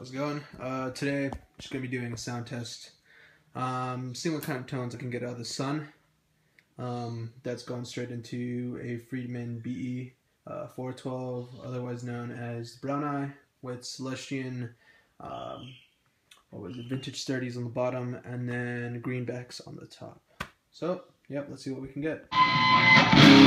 How's it going? Today, I'm just going to be doing a sound test. Seeing what kind of tones I can get out of the Sunn. That's going straight into a Friedman BE 412, otherwise known as Brown Eye, with Celestian, vintage 30s on the bottom, and then greenbacks on the top. So, yep, let's see what we can get.